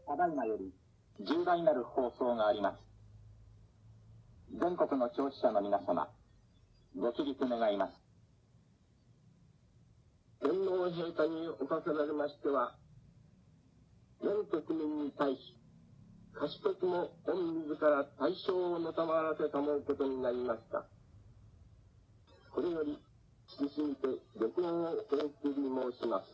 ただいまより重大なる放送があります。全国の聴取者の皆様、ご起立願います。 天皇陛下におかせられましては、全国民に対し、賢くも御自ら大賞をのたまわらせたもうことになりました。これより、謹んで旅行をお送り申します。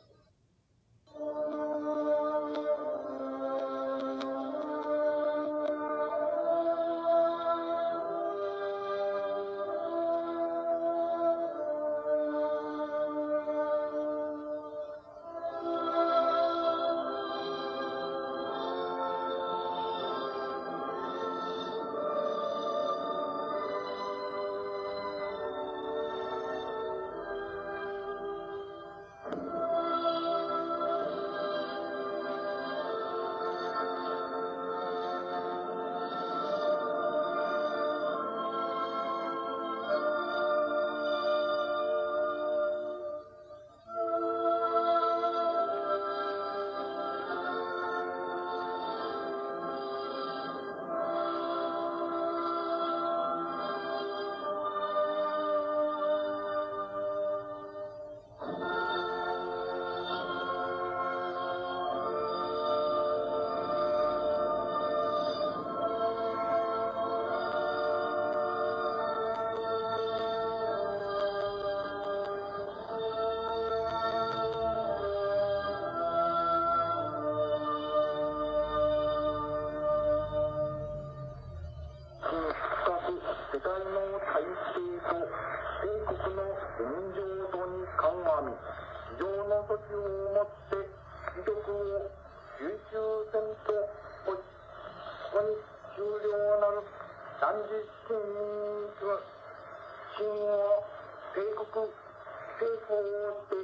世界の体制と帝国の現状度に鑑み、非常の措置をもって威力を集中せんとここに終了なる断じ真は帝国政府をして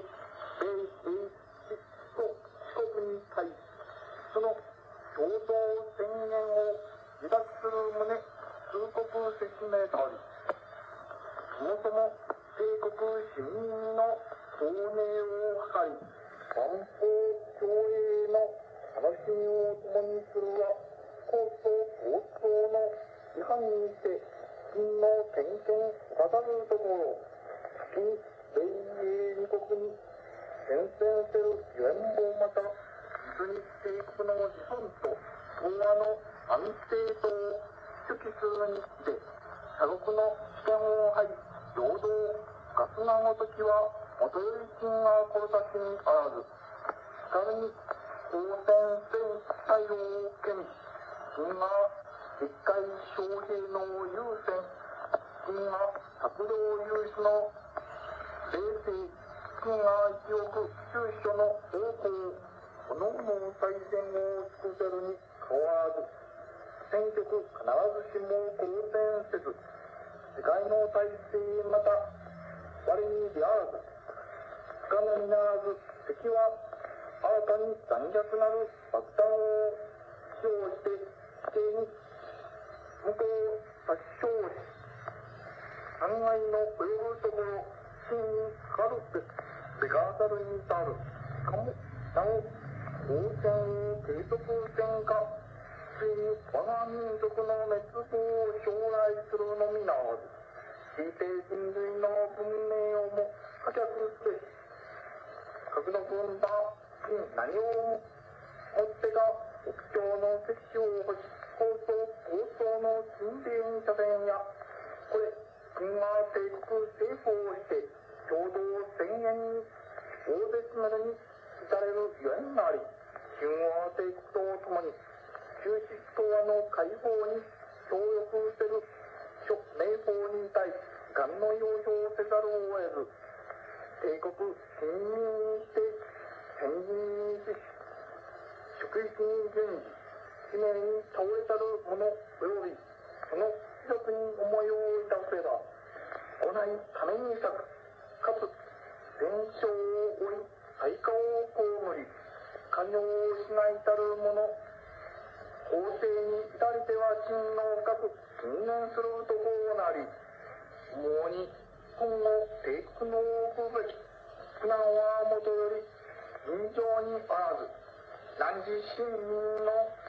四国に対しその共同宣言を離脱する旨通告説明とおり、そもそも帝国市民の公明を図り、万法共栄の楽しみを共にするは、高等高等の違反にて、金の点検渡るところ、金米英二国に宣戦せるゆえんもまた、実に帝国の資本と東亜の安定と主義するにして他国の主権を張り平等ガスなごときは元より金が殺さしにあらずしかるに公選戦対応を受けに金が一回将兵の優先金が閣僚有志の冷静金が一億中所の方向このも最善を尽くせるに変わらず選挙区必ずしも公選せず、世界の体制また我に出あらず、不可能にならず、敵は新たに残虐なる爆弾を使用して地形に向こう殺傷し、3階の及ぶところ、真にかかるべがざるに至る。しかも、なお、公選を継続せんか、ついに我が民族の滅亡を将来するのみならず、地底人類の文明をも破却すべし、核の分断、何をもってか、国境の石を欲し、高層の神殿社殿や、これ、君が帝国政府をして、共同宣言に大絶までに至れるゆえんなり、春和帝国とともに、中止東亜の解放に協力せる諸名法に対し願の要表せざるを得ず帝国親民にして先人にし職域に順次使命に倒れたる者およびその貴族に思いをいたせば来ないために咲くかつ伝承を追い対価を被り寛容をしないたる者法制に至りては真の深く信念するところなり、思うに今後帝国の奥べき苦難はもとより尋常にあらず、汝親民の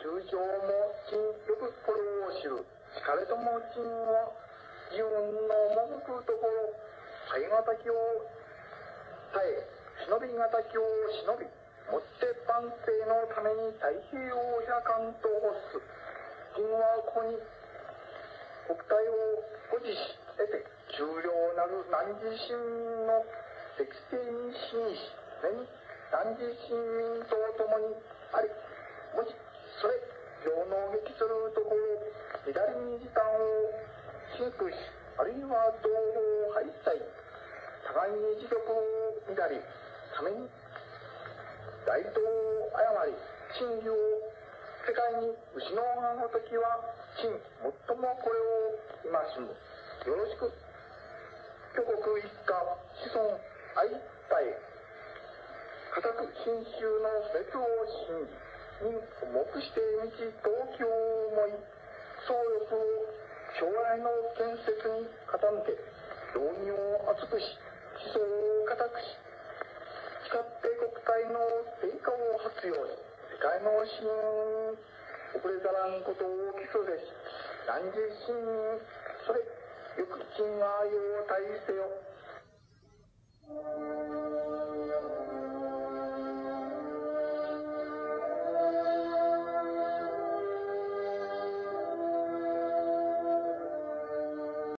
中将も陳よくこれを知る。しかれども陳は自分の赴くところ、耐え難きを耐え、忍び難きを忍び、もって万世のために太平洋百貫と欲す。陳はここに国体を保持し得て、重量なる汝市民の適正に信し、汝市民と共にあり、もしそれ上納撃するところ、左に時間をシンクし、あるいは同胞敗退、互いに自力を乱り、ために大道を誤り、真理を世界に失うがの時は、真、最もこれを戒む。よろしく、挙国一家、子孫愛戴、固く真宗の別を信じ、に黙して道東京を思い、総力を将来の建設に傾け、道義を厚くし、思想を固くし、誓って国体の成果を発揚し、世界の市民に遅れざらんことを基礎でし、汝市民、それ、よく陳はよう大せよ。